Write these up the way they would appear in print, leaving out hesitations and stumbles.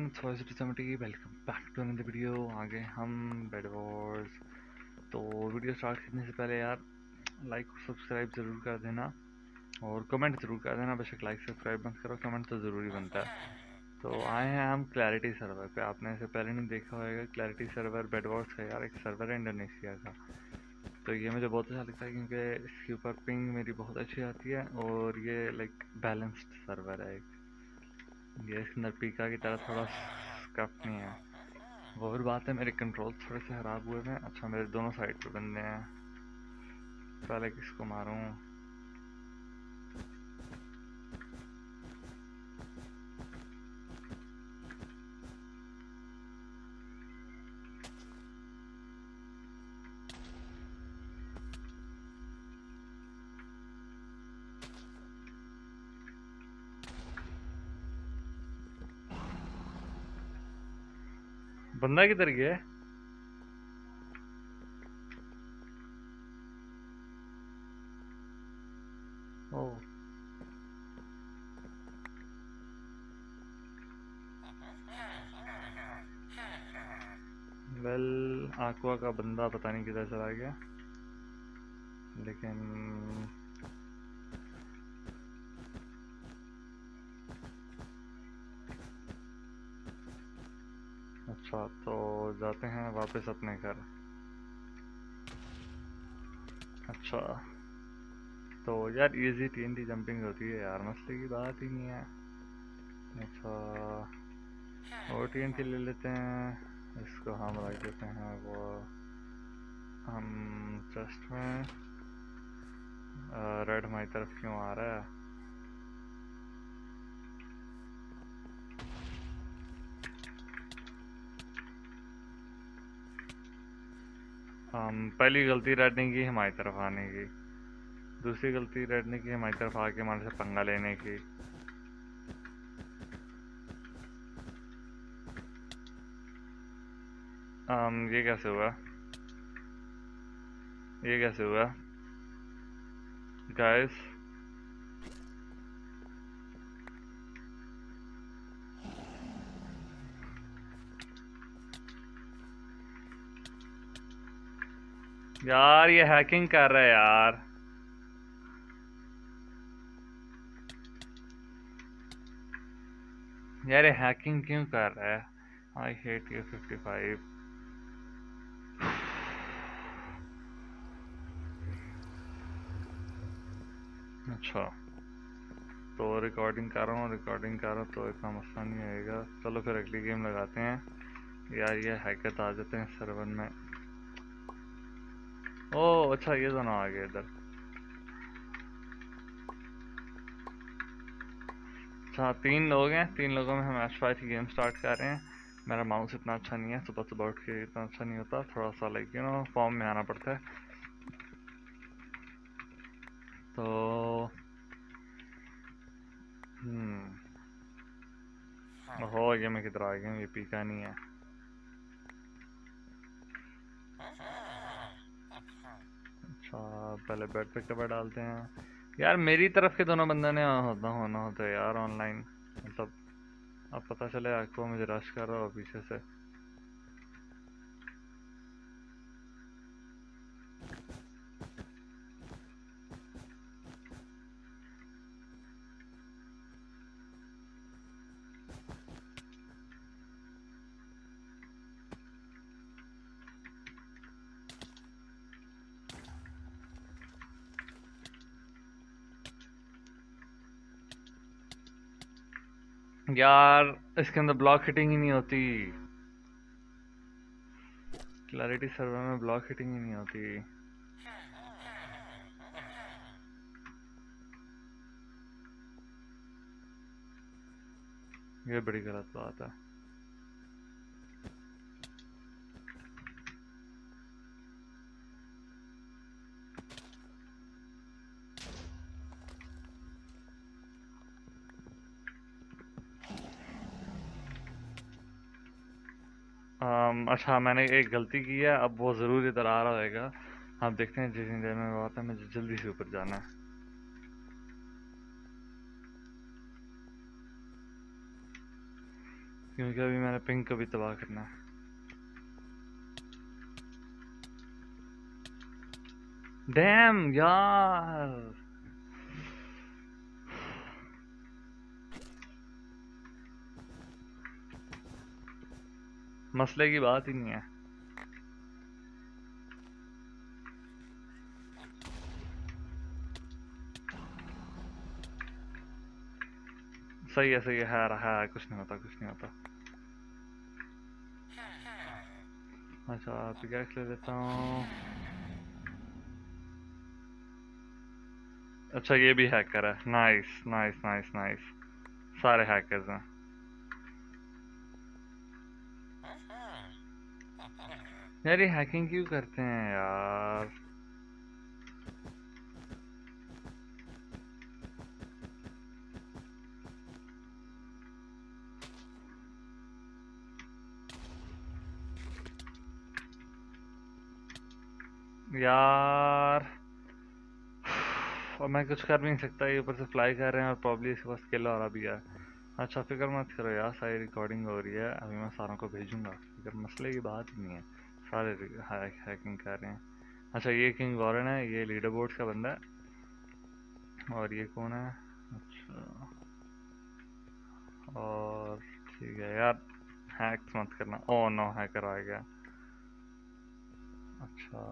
70 welcome back to another video. आगे हम bed wars. तो वीडियो स्टार्ट करने से पहले यार लाइक और सब्सक्राइब ज़रूर कर देना और कमेंट ज़रूर कर देना। बेशक लाइक सब्सक्राइब मत करो, कमेंट तो ज़रूरी बनता है। तो आए हैं हम क्लैरिटी सर्वर पे। आपने इसे पहले नहीं देखा होगा। क्लैरिटी सर्वर बेड वॉर्स का यार एक सर्वर है इंडोनेशिया का। तो ये मुझे बहुत अच्छा लगता है क्योंकि इसके ऊपर पिंग मेरी बहुत अच्छी आती है और ये लाइक बैलेंस्ड सर्वर है। ये इसके अंदर पीका की तरह थोड़ा स्कफ नहीं है। वो और बात है, मेरे कंट्रोल थोड़े से ख़राब हुए हैं। अच्छा, मेरे दोनों साइड पे बंदे हैं। पहले किसको मारूं? बंदा किधर गया है? ओह वेल, आक्वा का बंदा पता नहीं किधर चला गया। लेकिन अच्छा, तो जाते हैं वापस अपने घर। अच्छा, तो यार इजी TNT जंपिंग होती है यार, मसले की बात ही नहीं है। अच्छा, और TNT ले लेते हैं। इसको हम रख देते हैं वो हम चेस्ट में। रेड हमारी तरफ क्यों आ रहा है? पहली गलती रेड ने की हमारी तरफ आने की। दूसरी गलती रेड ने की हमारी तरफ आके हमारे से पंगा लेने की। ये कैसे हुआ? ये कैसे हुआ गाइस? यार ये हैकिंग कर रहा है यार। यार ये हैकिंग क्यों कर रहा है? I hate you 55। अच्छा, तो रिकॉर्डिंग कर रहा हूँ, रिकॉर्डिंग कर रहा हूँ तो इतना मसला नहीं आएगा। चलो फिर अगली गेम लगाते हैं। यार ये हैकर आ जाते हैं सर्वर में। ओह अच्छा, ये दोनों आ गए इधर। अच्छा, 3 लोग हैं। 3 लोगों में हम H5 की गेम स्टार्ट कर रहे हैं। मेरा माउस इतना अच्छा नहीं है, सुबह सुबह उठ के इतना अच्छा नहीं होता। थोड़ा सा लाइक फॉर्म में आना पड़ता है। तो ओहो, ये मैं किधर आ गया हूँ? ये पीका नहीं है। अच्छा, पहले बेड पे कवर डालते हैं। यार मेरी तरफ के दोनों बंदे ने होना होता है यार ऑनलाइन। मतलब अब पता चले आपको मुझे रश कर रहा हो पीछे से। यार इसके अंदर ब्लॉक हिटिंग ही नहीं होती। क्लैरिटी सर्वर में ब्लॉक हिटिंग ही नहीं होती। ये बड़ी गलत बात है। अच्छा, मैंने एक गलती की है। अब वो ज़रूर इधर आ रहा होगा। आप देखते हैं जितनी देर में वो आता है। मुझे जल्दी से ऊपर जाना है। क्योंकि अभी मैंने पिंक को भी तबाह करना है। डैम यार, मसले की बात ही नहीं है। सही है, सही है रहा है, कुछ नहीं होता, कुछ नहीं होता। अच्छा पिकैक्स ले लेता हूँ। अच्छा ये भी हैकर है, नाइस नाइस नाइस नाइस, सारे हैकर्स हैं। यार ये हैकिंग क्यों करते हैं यार? यार और मैं कुछ कर भी नहीं सकता, ये ऊपर से फ्लाई कर रहे हैं और प्रॉब्ली इसके पास स्किल और भी है। अच्छा फिक्र मत करो यार, सारी रिकॉर्डिंग हो रही है, अभी मैं सारों को भेजूंगा, फिक्र मसले की बात ही नहीं है। सारे हैकिंग कर रहे हैं। अच्छा ये किंग वॉरेन है, ये लीडर बोर्ड का बंदा है। और ये कौन है? अच्छा और ठीक है यार, हैक्स मत करना। ओ नो, हैकर आ गया। अच्छा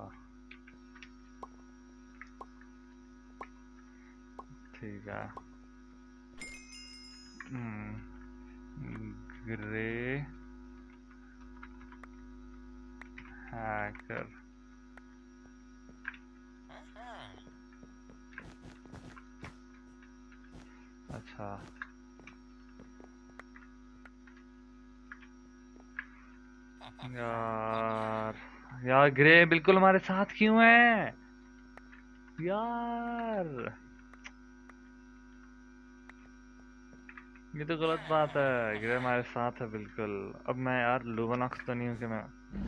ठीक है। ग्रे हैकर, अच्छा यार, यार ग्रे बिल्कुल हमारे साथ क्यों है यार? ये तो गलत बात है, ग्रे हमारे साथ है बिल्कुल। अब मैं यार लुवनॉक्स तो नहीं हूँ कि मैं।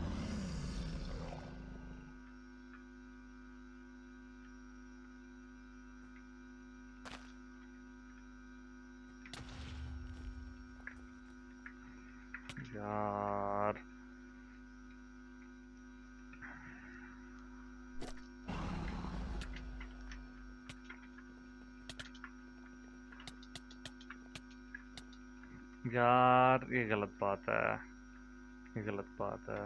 यार यार ये गलत बात है, ये गलत बात है,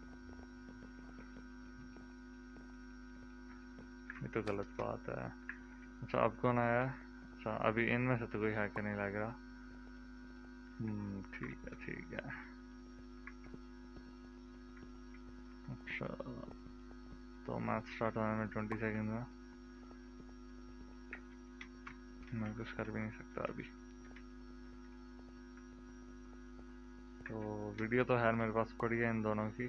ये तो गलत बात है। अच्छा अब कौन आया? अच्छा अभी इनमें से तो कोई हैकर नहीं लग रहा। ठीक है ठीक है। अच्छा तो मैच स्टार्ट होने में 20 सेकंड में, मैं कुछ कर भी नहीं सकता अभी। तो वीडियो तो है मेरे पास पड़ी है इन दोनों की।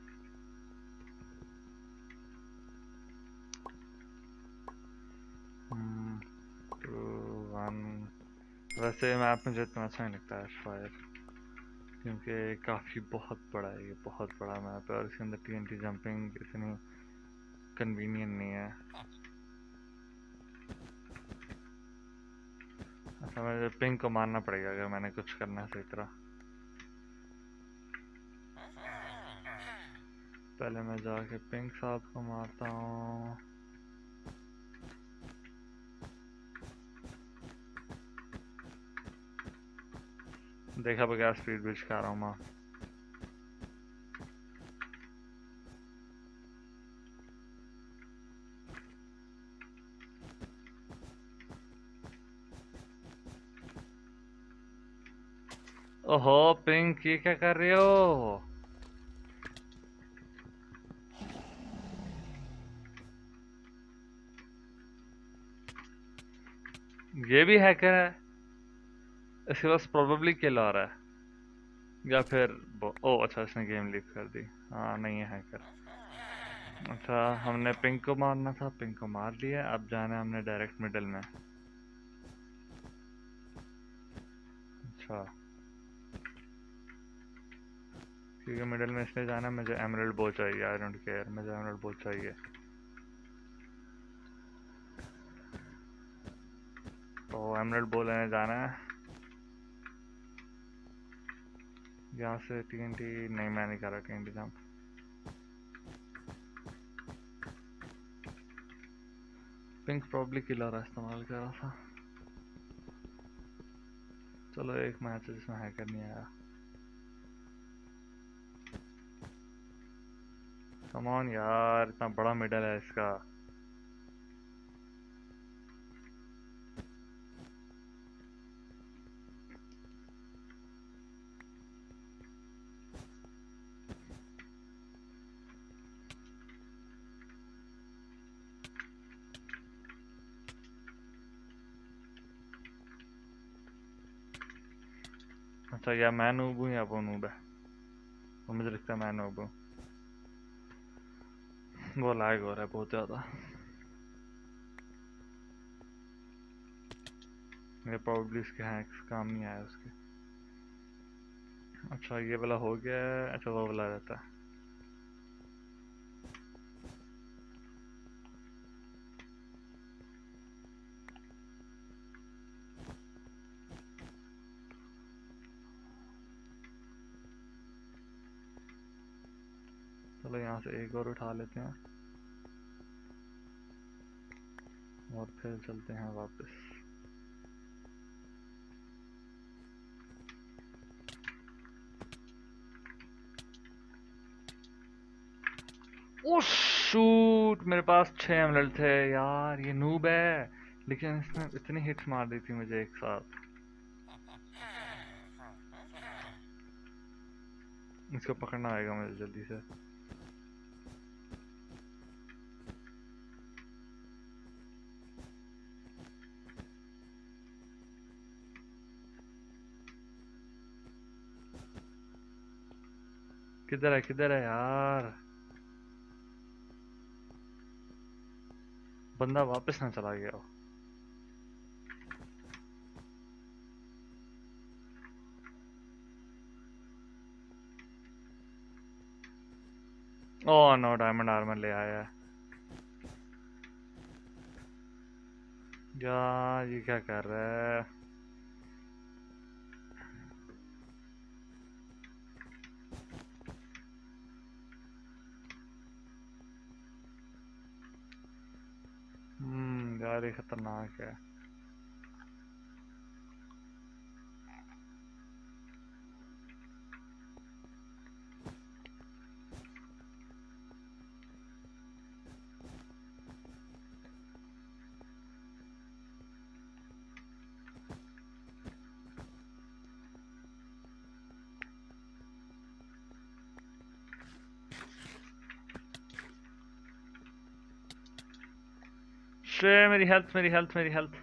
2 1। वैसे मैप मुझे इतना अच्छा नहीं लगता है शायद, क्योंकि काफ़ी बहुत बड़ा है, ये बहुत बड़ा मैप है और इसके अंदर TNT जंपिंग इतनी कन्वीनियंट नहीं है। अच्छा मुझे पिंक को मारना पड़ेगा अगर मैंने कुछ करना है सही तरह। पहले मैं जाके पिंक साहब को मारता हूँ। देखा बगैर स्पीड ब्रिज खा रहा हूँ मैं। ओहो पिंक, ये क्या कर रहे हो? ये भी हैकर है, इसके पास प्रोबेबली किल आ रहा है या फिर ओ अच्छा इसने गेम लीव कर दी। हाँ नहीं है हैकर। अच्छा हमने पिंक को मारना था, पिंक को मार लिया, अब जाना है हमने डायरेक्ट मिडल में। अच्छा क्योंकि मिडल में इसलिए जाना है, मुझे एमरल्ड बो चाहिए, आई डोंट केयर, मुझे एमरल्ड बो चाहिए। तो एमरल्ड बो लेने जाना है। यहाँ से TNT नहीं, मैं नहीं कर रहा TNT jump. Pink probably killer इस्तेमाल कर रहा था। चलो एक मैच है जिसमें हैकर नहीं आया। कम ऑन यार, इतना बड़ा मिडल है इसका। अच्छा, या मैं नूब हूँ या वो नूब है। वो मुझे लगता है मैं नूब हूँ। वो लैग हो रहा है बहुत ज़्यादा। ये प्रॉब्ली इसके हैक्स काम नहीं आया उसके। अच्छा ये वाला हो गया है। अच्छा वो वाला रहता है। चलो यहाँ से एक और उठा लेते हैं और फिर चलते हैं वापस। ओ शूट, मेरे पास 6 एमराल्ड थे यार। ये नूब है लेकिन इसने इतनी हिट्स मार दी थी मुझे एक साथ। इसको पकड़ना आएगा मुझे जल्दी से। किधर है यार। बंदा वापस ना चला गया हो। ओह नो, डायमंड आर्मर ले आया है। यार ये क्या कर रहा है। यार ये खतरनाक है। श्रे, मेरी हेल्थ मेरी हेल्थ मेरी हेल्थ।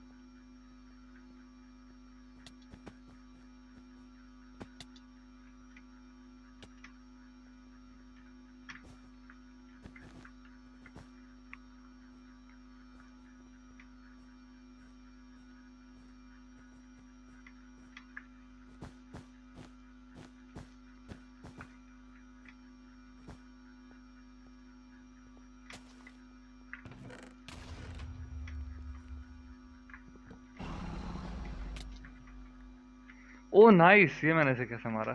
ओ नाइस, ये मैंने से कैसे मारा।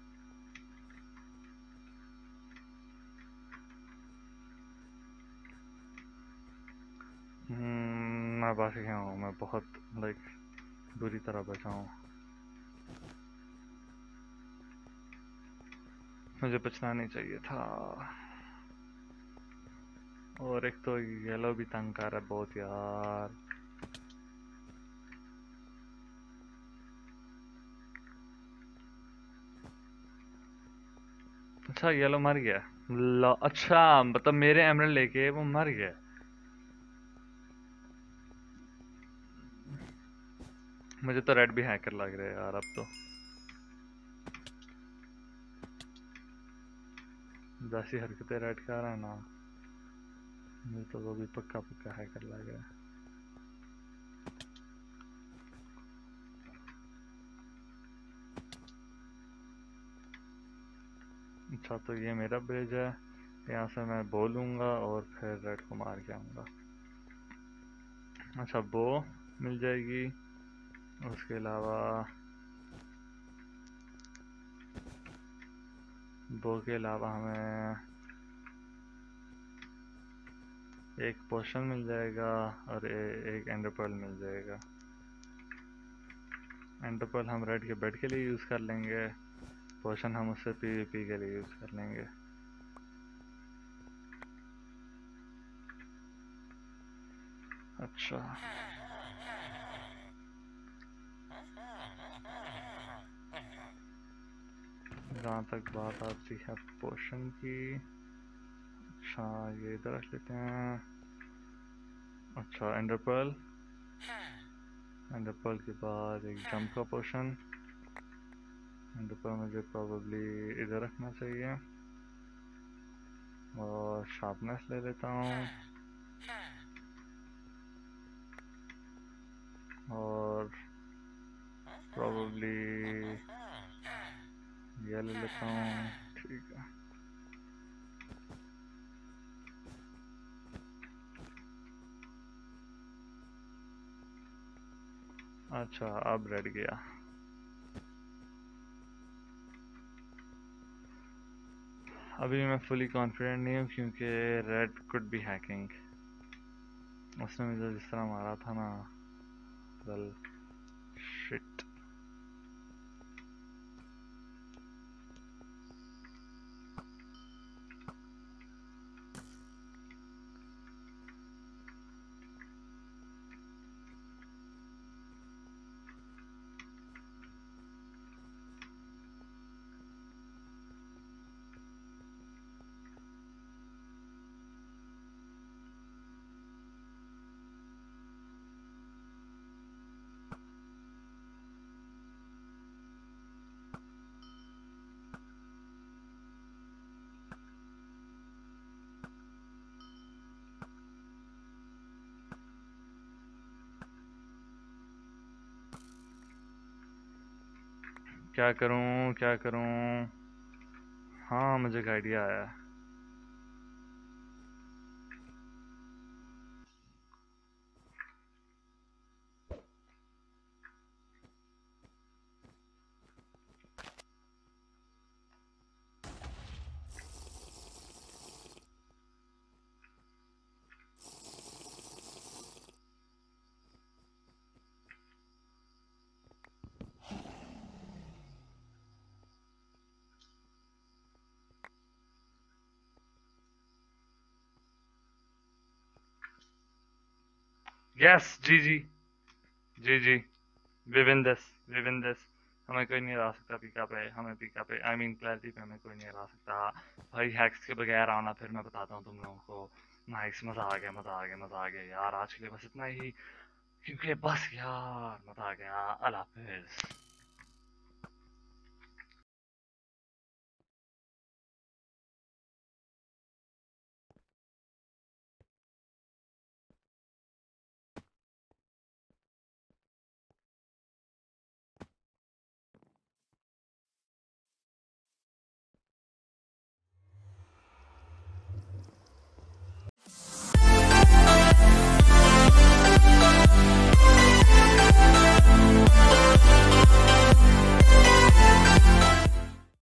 मैं बच गया हूँ। मैं बहुत लाइक बुरी तरह बचा हूँ। मुझे बचना नहीं चाहिए था। और एक तो येलो भी तंग कर रहा है बहुत यार। अच्छा येलो मर गया। अच्छा मतलब मेरे एमराल्ड लेके वो मर गया। मुझे तो रेड भी हैकर लग रहे हैं यार अब तो। जैसी हरकतें रेड कर रहा है ना, मुझे तो वो भी पक्का पक्का हैकर लग रहा है। अच्छा तो ये मेरा ब्रिज है। यहाँ से मैं बोलूँगा और फिर रेड को मार के आऊँगा। अच्छा वो मिल जाएगी। उसके अलावा बो के अलावा हमें एक पोशन मिल जाएगा और एक एंडर पर्ल मिल जाएगा। एंडर पर्ल हम रेड के बेड के लिए यूज़ कर लेंगे, पोशन हम उससे पीवीपी के लिए यूज़ कर लेंगे। अच्छा, जहाँ तक बात आती है पोशन की, अच्छा ये इधर रख लेते हैं। अच्छा एंडर पर्ल के बाद एक जंप का पोशन। एंडर पर्ल मुझे प्रोबेबली इधर रखना चाहिए और शार्पनेस ले लेता हूँ और प्रोबेबली ये ले लेता हूँ। ठीक है, अच्छा अब रेड गया। अभी मैं फुली कॉन्फिडेंट नहीं हूँ क्योंकि रेड कुड बी हैकिंग। उसने मुझे जिस तरह मारा था ना, वेल शिट। क्या करूँ क्या करूँ? हाँ मुझे एक आइडिया आया है। यस जी जी जी जी, we win this, we win this. हमें कोई नहीं हरा सकता पीका पे, हमें पीका पे आई मीन क्लैरिटी पे हमें कोई नहीं हरा सकता भाई। हैक्स के बगैर आना, फिर मैं बताता हूँ तुम लोगों को। नाइस, मज़ा आ गया मज़ा आ गया मज़ा आ गया यार। आज के लिए बस इतना ही, क्योंकि बस यार मज़ा आ गया। अल्लाह हाफिज़।